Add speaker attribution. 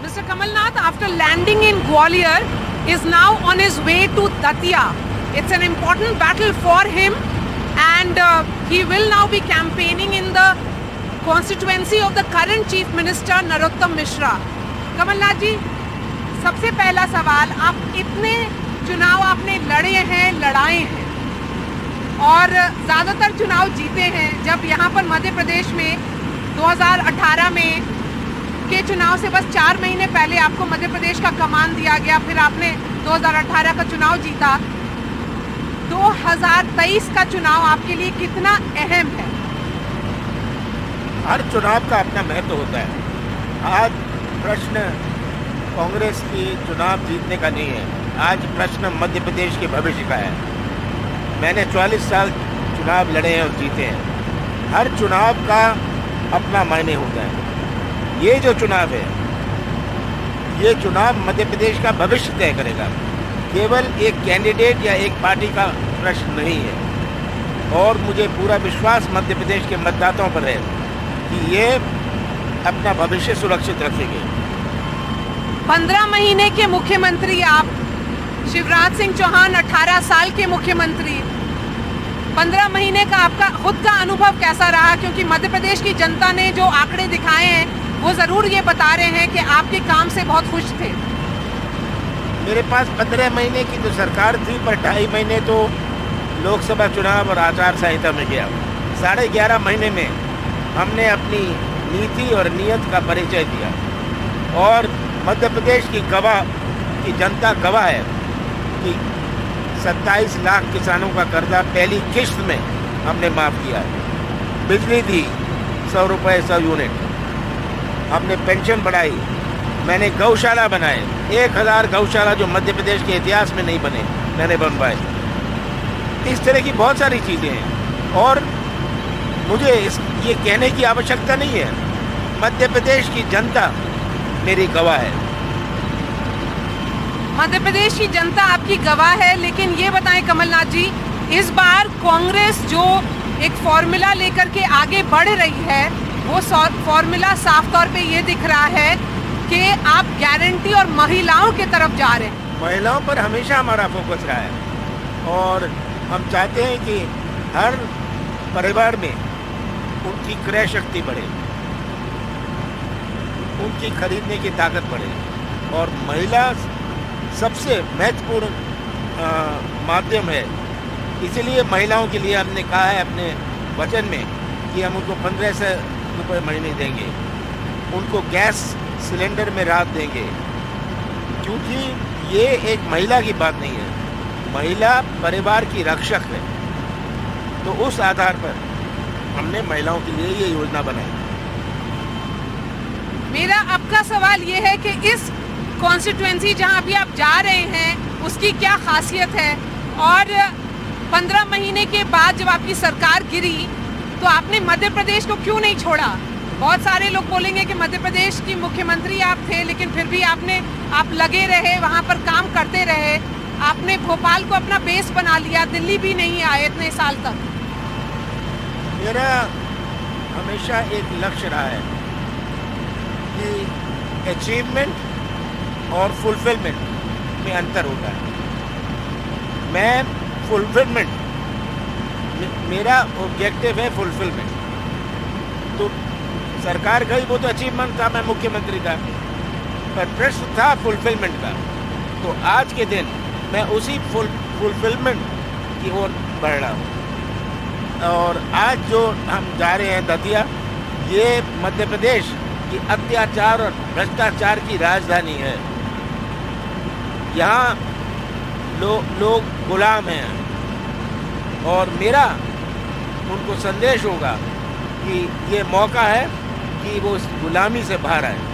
Speaker 1: Mr. Kamal Nath, after landing in Gwalior, is now on his way to Datia. It's an important battle for him, and he will now be campaigning in the constituency of the current Chief Minister Narottam Mishra. Kamal Nath जी, सबसे पहला सवाल, आप इतने चुनाव आपने लड़े हैं, लड़ाए हैं और ज़्यादातर चुनाव जीते हैं। जब यहाँ पर मध्य प्रदेश में 2018 में के चुनाव से बस 4 महीने पहले आपको मध्य प्रदेश का कमान दिया गया, फिर आपने 2018 का चुनाव जीता। 2023 का चुनाव आपके लिए कितना अहम है?
Speaker 2: हर चुनाव का अपना महत्व होता है। आज प्रश्न कांग्रेस की चुनाव जीतने का नहीं है, आज प्रश्न मध्य प्रदेश के भविष्य का है। मैंने 44 साल चुनाव लड़े हैं और जीते हैं। हर चुनाव का अपना मायने होता है। ये जो चुनाव है, ये चुनाव मध्य प्रदेश का भविष्य तय करेगा। केवल एक कैंडिडेट या एक पार्टी का प्रश्न नहीं है। और मुझे पूरा विश्वास मध्य प्रदेश के मतदाताओं पर है कि ये अपना भविष्य सुरक्षित रखेंगे।
Speaker 1: 15 महीने के मुख्यमंत्री आप, शिवराज सिंह चौहान 18 साल के मुख्यमंत्री। 15 महीने का आपका खुद का अनुभव कैसा रहा? क्योंकि मध्य प्रदेश की जनता ने जो आंकड़े दिखाए हैं वो ज़रूर ये बता रहे हैं कि आपके काम से बहुत खुश थे।
Speaker 2: मेरे पास 15 महीने की तो सरकार थी, पर 2.5 महीने तो लोकसभा चुनाव और आचार संहिता में गया। 11.5 महीने में हमने अपनी नीति और नीयत का परिचय दिया और मध्य प्रदेश की जनता गवाह है कि 27 लाख किसानों का कर्जा पहली किश्त में हमने माफ़ किया। बिजली दी 100 रुपये 100 यूनिट, हमने पेंशन बढ़ाई, मैंने गौशाला बनाए, 1000 गौशाला जो मध्य प्रदेश के इतिहास में नहीं बने, मैंने बनवाए। इस तरह की बहुत सारी चीज़ें हैं और मुझे ये कहने की आवश्यकता नहीं है, मध्य प्रदेश की जनता मेरी गवाह है।
Speaker 1: मध्य प्रदेश की जनता आपकी गवाह है, लेकिन ये बताएं कमलनाथ जी, इस बार कांग्रेस जो एक फॉर्मूला लेकर के आगे बढ़ रही है, वो फॉर्मूला साफ तौर पे ये दिख रहा है कि आप गारंटी और महिलाओं की तरफ जा रहे हैं।
Speaker 2: महिलाओं पर हमेशा हमारा फोकस रहा है और हम चाहते हैं कि हर परिवार में उनकी क्रय शक्ति बढ़े, उनकी खरीदने की ताकत बढ़े और महिला सबसे महत्वपूर्ण माध्यम है। इसीलिए महिलाओं के लिए हमने कहा है अपने वचन में कि हम उनको 1500 रुपये महीने देंगे, उनको गैस सिलेंडर में राहत देंगे, क्योंकि ये एक महिला की बात नहीं है, महिला परिवार की रक्षक है। तो उस आधार पर हमने महिलाओं के लिए ये योजना बनाई।
Speaker 1: मेरा आपका सवाल ये है कि इस कॉन्स्टिट्यूएंसी जहां अभी आप जा रहे हैं उसकी क्या खासियत है, और 15 महीने के बाद जब आपकी सरकार गिरी तो आपने मध्य प्रदेश को क्यों नहीं छोड़ा? बहुत सारे लोग बोलेंगे कि मध्य प्रदेश की मुख्यमंत्री आप थे, लेकिन फिर भी आप लगे रहे, वहाँ पर काम करते रहे। आपने भोपाल को अपना बेस बना लिया, दिल्ली भी नहीं आए इतने साल तक।
Speaker 2: मेरा हमेशा एक लक्ष्य रहा है कि अचीवमेंट और फुलफिलमेंट में अंतर होता है। मैं फुलफिलमेंट, मेरा ऑब्जेक्टिव है फुलफिलमेंट। तो सरकार गई वो तो अचीवमेंट था, मैं मुख्यमंत्री था, पर प्रश्न था फुलफिलमेंट का। तो आज के दिन मैं उसी फुलफिलमेंट की ओर बढ़ रहा हूँ। और आज जो हम जा रहे हैं दतिया, ये मध्य प्रदेश की अत्याचार और भ्रष्टाचार की राजधानी है। यहाँ लोग गुलाम हैं और मेरा उनको संदेश होगा कि ये मौका है कि वो इस गुलामी से बाहर आए।